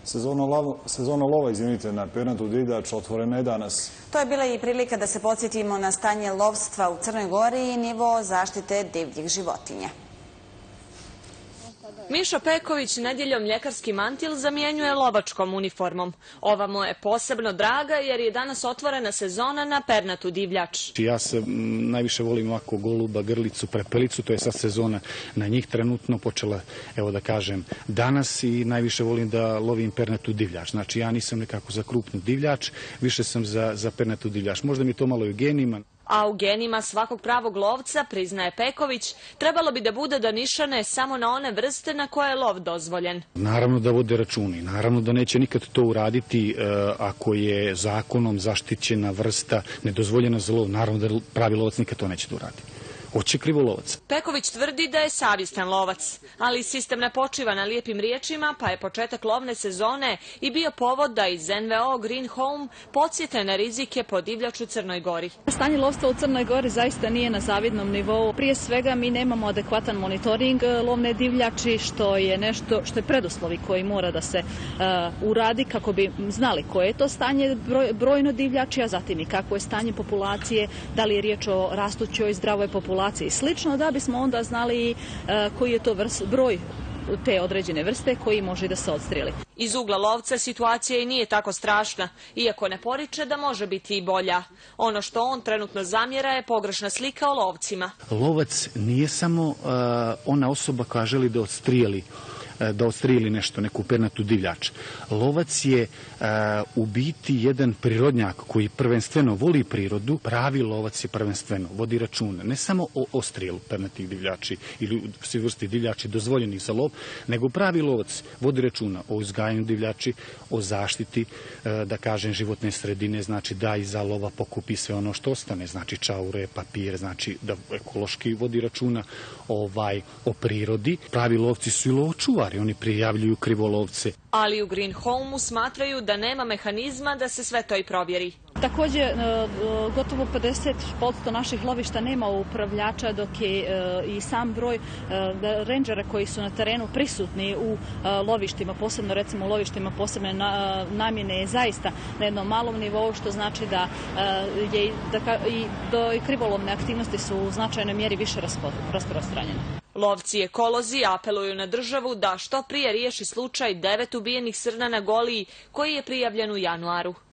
Sezona lova, na pernatu divljač otvorena je danas. To je bila i prilika da se podsjetimo na stanje lovstva u Crnoj Gori i nivo zaštite divljih životinja. Mišo Peković nedjeljom ljekarski mantil zamjenjuje lovačkom uniformom. Ova mu je posebno draga jer je danas otvorena sezona na pernatu divljač. Ja se najviše volim ovako goluba, grlicu, prepelicu, to je sad sezona na njih trenutno počela, evo da kažem, danas i najviše volim da lovim pernatu divljač. Znači ja nisam nekako za krupnu divljač, više sam za pernatu divljač. Možda mi je to malo i u genima. A u genima svakog pravog lovca, priznaje Peković, trebalo bi da bude donišane samo na one vrste na koje je lov dozvoljen. Naravno da vode računi, naravno da neće nikad to uraditi ako je zakonom zaštićena vrsta nedozvoljena za lov, naravno da pravi lovac nikad to neće da uradi. Hoće krivolovac. Peković tvrdi da je savjestan lovac, ali sistem ne počiva na lijepim riječima, pa je početak lovne sezone i bio povod da iz NVO Green Home podsjete na rizike po divljač u Crnoj Gori. Stanje lovstva u Crnoj Gori zaista nije na zavidnom nivou. Prije svega mi nemamo adekvatan monitoring lovne divljači, što je nešto što je preduslovi koji mora da se uradi kako bi znali koje je to stanje brojno divljači, a zatim i kako je stanje populacije, da li je riječ o rastućoj zdravoj populaciji i slično, da bismo onda znali koji je to broj te određene vrste koji može da se odstreli. Iz ugla lovca situacija i nije tako strašna, iako ne poriče da može biti i bolja. Ono što on trenutno zamjera je pogrešna slika o lovcima. Lovac nije samo ona osoba koja želi da odstrijeli nešto, neku pernatu divljač. Lovac je u biti jedan prirodnjak koji prvenstveno voli prirodu, pravi lovac je prvenstveno, vodi računa ne samo o odstrijelu pernatih divljači ili svi vrsti divljači dozvoljenih za lov, nego pravi lovac vodi računa o uzgajanju divljači, o zaštiti, da kažem, životne sredine, znači da iza lova pokupi sve ono što ostane, znači čaure, papir, znači da ekološki vodi računa o prirodi. Pravi lovci su i lovočuvari, oni prijavljuju krivolovce. Ali u Green Home-u smatraju da nema mehanizma da se sve to i provjeri. Također, gotovo 50% naših lovišta nema upravljača, dok je i sam broj rendžera koji su na terenu prisutni u lovištima, posebno recimo u lovištima posebne namjene je zaista na jednom malom nivou, što znači da i krivolovne aktivnosti su u značajnoj mjeri više rasprostranjene. Lovci i ekolozi apeluju na državu da što prije riješi slučaj 9 ubijenih srna na Goliji koji je prijavljen u januaru.